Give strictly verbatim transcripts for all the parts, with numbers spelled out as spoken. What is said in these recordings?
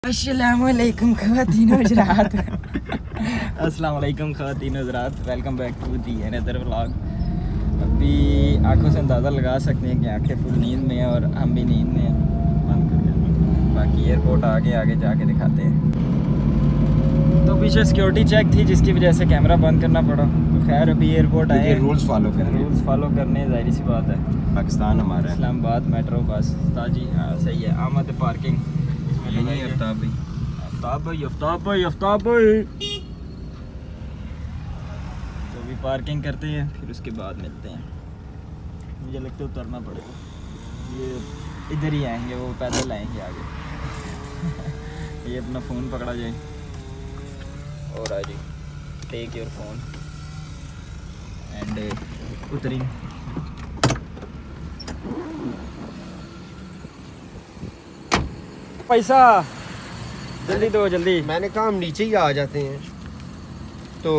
अस्सलामुअलैकुम ख़वातीन हज़रात। अस्सलामुअलैकुम ख़वातीन हज़रात, welcome back to the another vlog. अभी आंखों से अंदाज़ा लगा सकते हैं कि आंखें फुल नींद में हैं और हम भी नींद में हैं। बंद करके बाकी एयरपोर्ट आगे आगे जाके दिखाते हैं। तो पीछे सिक्योरिटी चेक थी जिसकी वजह से कैमरा बंद करना पड़ा। तो खैर अभी एयरपोर्ट आए, रूल्स फॉलो करने रूल्स फॉलो करने ज़ाहिर सी बात है, पाकिस्तान हमारा, इस्लामाबाद मेट्रो बस ताजी। हाँ सही है, आमद पार्किंग नहीं। आफ्ताब भाई आफ्ताब भाई आफ्ताब भाई आफ्ताब भाई तो भी पार्किंग करते हैं, फिर उसके बाद मिलते हैं। मुझे लगता है उतरना पड़ेगा, ये इधर ही आएंगे, वो पैदल आएंगे आगे। ये अपना फ़ोन पकड़ा जाए और आ जाए, टेक योर फोन एंड उतरी। पैसा जल्दी दो जल्दी। मैंने कहा हम नीचे ही आ जाते हैं तो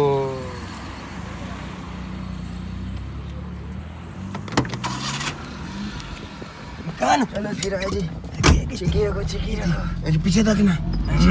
मकान चलो फिर आ जी, चिकी रखो चिकी रखो, अरे पीछे तक ना।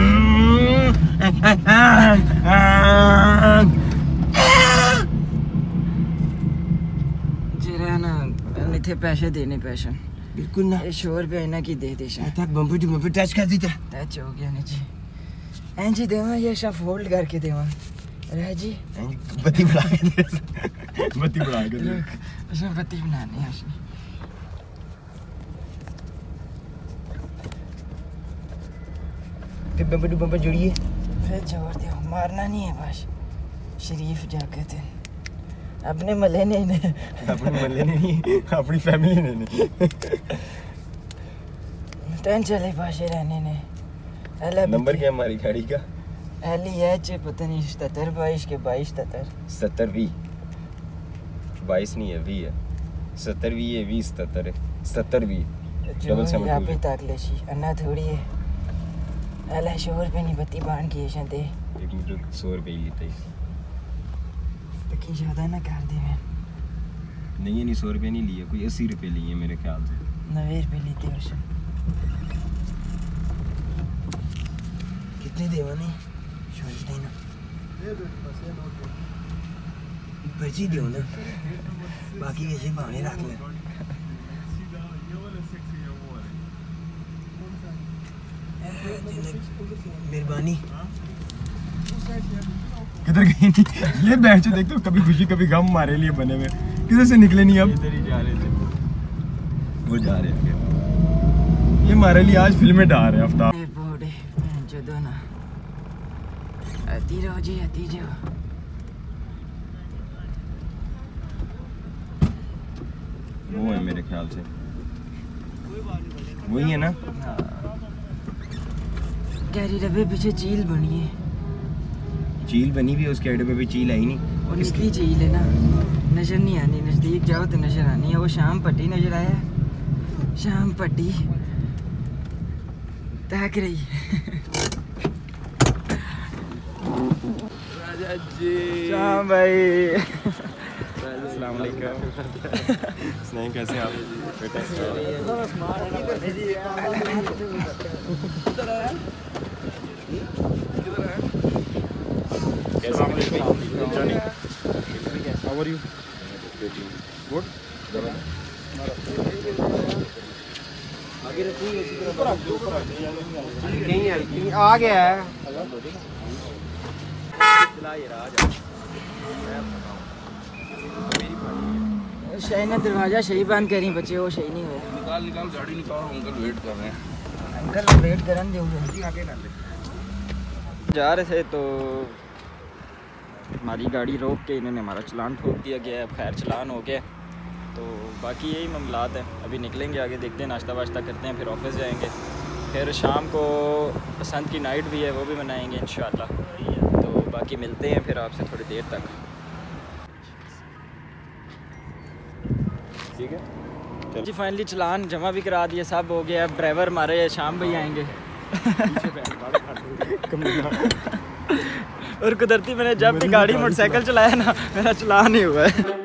जरा ना इतने पैसे देने पैसे बिल्कुल ना, ये शोर पे आईना की दे दे तक बम्पर टू बम्पर टच कर दीता। टच हो गया ना जी, एंजी देवा ये सब फोल्ड करके देवा रह जी। बत्ती बढ़ा के दे, बत्ती बढ़ा के दे, उसमें बत्ती बनानी है उसने। फिर बम्पर टू बम्पर जोड़िए, फिर जोड़ दो, मारना नहीं है बस। शरीफ जाके थे अपने मले ने ने अपने मल्ले ने नहीं, अपनी फैमिली ने नहीं। टेंशन चले पासे रहने ने। नंबर क्या हमारी गाड़ी का? एल ई एच पता नहीं सत्तर बाईस के बाईस सत्तर सत्तर वी बाईस नहीं है, वी है सत्तर, वी है वी सत्तर है सत्तर वी डबल सेवन यहाँ पे ताक लेशी अन्ना थोड़ी है। एल शोर पे नहीं बत्ती बांध के शंते एक मीटर सौ रुपये ही लेते हैं। की ज़्यादा ना कर दे मैं नहीं नहीं सौ रुपये नहीं लिए, कोई अस्सी रुपये लिए मेरे ख्याल से। नब्बे रुपये लेते हो उसे कितने देवा नहीं सोच नहीं ना, पर्ची दो ना, बाकी वैसे भावने रख ले। मेहरबानी। किधर गई थी ये बैच? देख तो कभी खुशी कभी गम हमारे लिए बने हुए, किधर से निकले नहीं। अब इधर ही जा रहे थे, वो जा रहे थे, ये हमारे लिए आज फिल्में डाल रहे हैं। आफ्ताब जो ना आती रहो जी, आती जाओ। वो है मेरे ख्याल से, वही है ना। गहरी डब्बे पीछे चील बनी है, चील बनी भी है उसके अड्डे पे भी चील आई नहीं। और इसकी चील है ना, नजर नहीं आनी, नजदीक जाओ तो नजर आनी है। वो शाम पट्टी नजर आया, शाम पट्टी ताक रही। राजा जी शाम भाई, अस्सलाम वालेकुम। स्नेह कैसे आप? How are you? Good. आ गया है। शही ने दरवाजा सही बंद करी बच्चे, वो सही नहीं हुआ। निकाल निकाल गाड़ी निकाल, अंकल वेट कर रहे हैं। अंकल वेट करन दो जल्दी आगे ना ले। जा रहे थे तो हमारी गाड़ी रोक के इन्होंने हमारा चलान ठोक दिया गया है। खैर चलान हो गया, तो बाकी यही मामलात हैं। अभी निकलेंगे आगे, देखते हैं, नाश्ता वाश्ता करते हैं, फिर ऑफिस जाएंगे। फिर शाम को बसंत की नाइट भी है, वो भी मनाएंगे इंशाल्लाह। तो बाकी मिलते हैं फिर आपसे थोड़ी देर तक, ठीक है जी। फाइनली चलान जमा भी करा दिया, सब हो गया। अब ड्राइवर हमारे शाम भाई आएंगे। और कुदरती मैंने जब भी गाड़ी मोटरसाइकिल चलाया ना, मेरा चलान ही हुआ है।